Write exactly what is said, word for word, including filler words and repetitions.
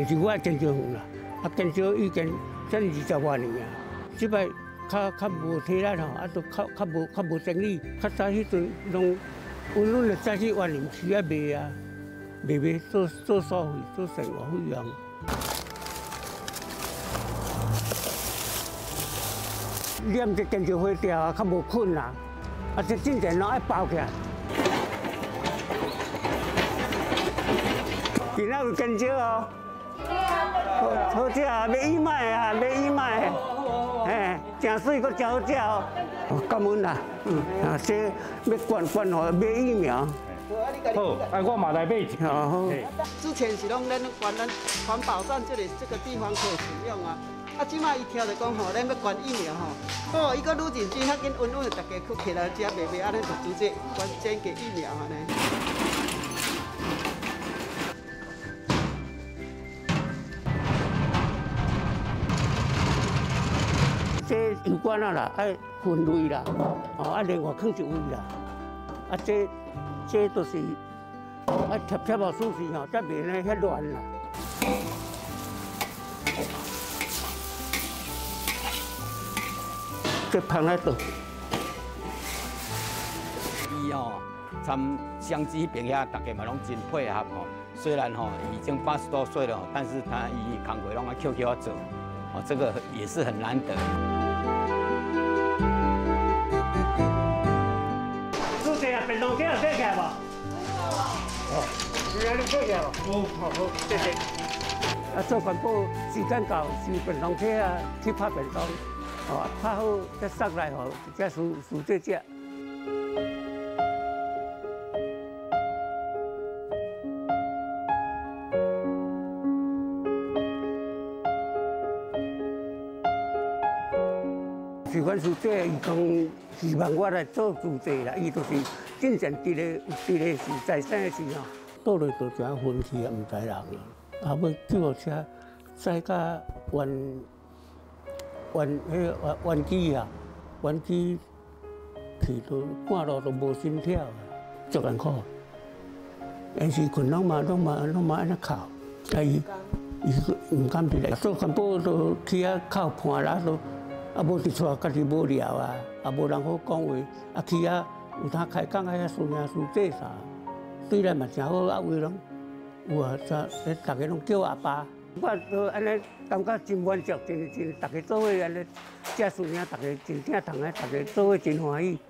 就是我建造园啦，啊建造已经将二十多年啊，即摆较较无体力吼，啊都较较无较无生意。较早迄阵拢阮阮的早起晚年时啊卖啊，卖卖做做所费做生活费用。念这建造花条啊，较无困难，啊这进前拢爱包起来。 今仔有香蕉哦，好好食啊，买伊买啊，买伊买，嘿，真水，阁真好食哦。感恩啦，嗯，啊，这要管管好买疫苗。 好，啊，我嘛来买一支。 好。 之前是拢咱管咱环保站这里这个地方可以使用啊，啊，即摆伊听着讲吼，咱要管疫苗吼，哦，伊阁愈认真，较紧稳稳，大家去起来食卖卖，安尼就直接管先给疫苗安尼。 这油管啊啦，爱分类啦，哦，啊另外放一位啦，啊这这都是啊贴贴好舒适吼，才袂呢遐乱啦。这放在倒。 伊吼，参相机边遐大家嘛拢真配合吼。虽然吼已经八十多岁了，但是他伊工课拢啊 Q Q 啊做，哦，这个也是很难得。 便当车有坐起来无？哦，是安尼坐起来无？好，好，好，谢谢。啊，做环保时间到，收便当车啊，去拍便当，哦，拍好再送来吼，才输输这只。是阮师姐伊讲，希望我来做主席啦，伊就是。 进前伫咧伫咧是在生的时候，倒来就怎分去啊，唔知人啦。啊，要救护车载到原原迄个原机啊，原机去到半路都无心跳，足艰苦。但是困拢嘛拢嘛拢嘛安尼哭，啊伊伊唔敢入来，做环保都去啊靠伴啦都，啊无伫厝家己无聊啊，啊无人好讲话，啊去啊。 有他开讲啊，遐输赢输这啥，对咱嘛真好，啊位拢有啊，这大家拢叫阿爸，我都安尼感觉真满足，真真大家做伙安尼，这输赢大家真正同个，大家做伙真欢喜。